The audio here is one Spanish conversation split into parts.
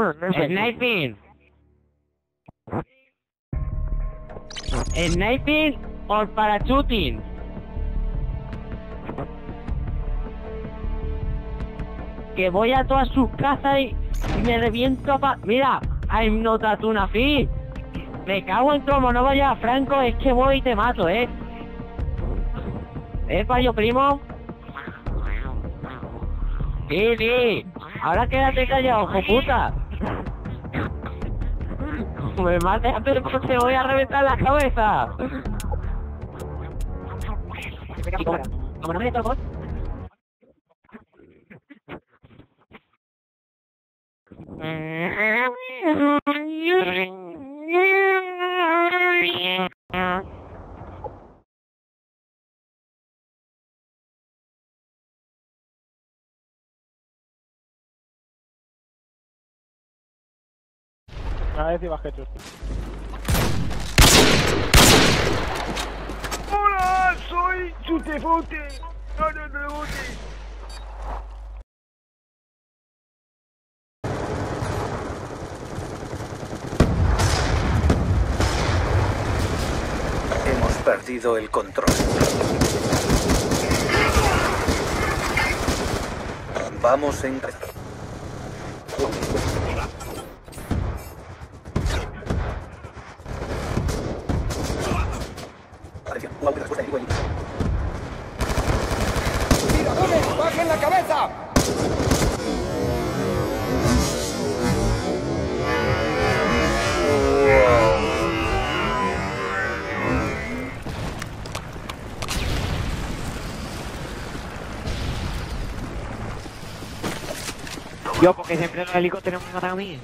Sniping. Sniping or parachuting. Que voy a todas sus casas y me reviento Mira, I'm not a tuna fish. Me cago en como no vaya a Franco, es que voy y te mato, payo primo. Sí. Ahora quédate callado, hijo puta. Me mates, pero te voy a reventar la cabeza. Como no me toco. A ver si vas que tú. ¡Hola! ¡Soy Chutebote! ¡No, no, no, bote! Hemos perdido el control. Vamos en... ¡Tiradores! ¡Bajen la cabeza! Yo, porque siempre los helicópteros me matan a mí.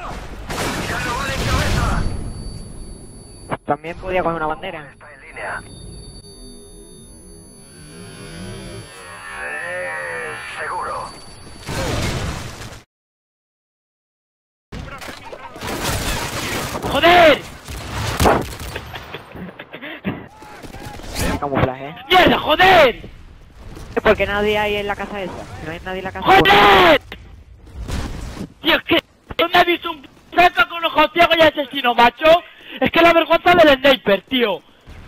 También podía coger una bandera. Está en línea. Seguro. ¡Joder! Camuflaje. ¡Mierda, joder! ¿Por qué nadie hay en la casa esa? No hay nadie en la casa. ¡Joder! Tío, es que... ¿Dónde has visto un saco con ojos ciegos y asesino, macho? Es que la vergüenza del sniper, tío.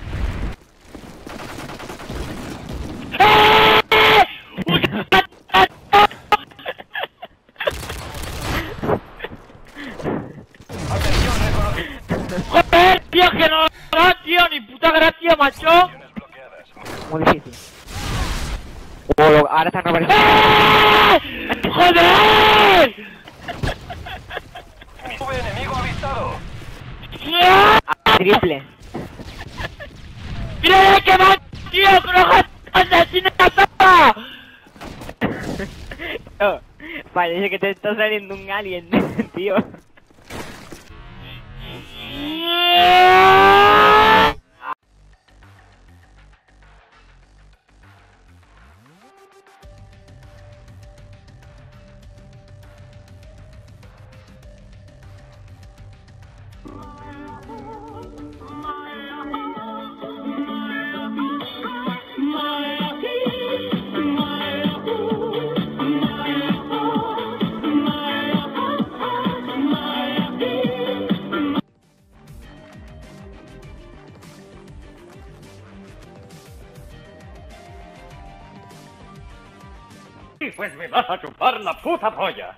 ¡Joder, tío, que no da, tío! ¡Ni puta gracia, macho! Muy difícil. Ahora está apareciendo. ¡Joder! Enemigo avistado. Triple. ¡Mira que va, tío! ¡Con ojos asesinos! Oh, parece que te está saliendo un alien, tío. Pues me vas a chupar la puta polla.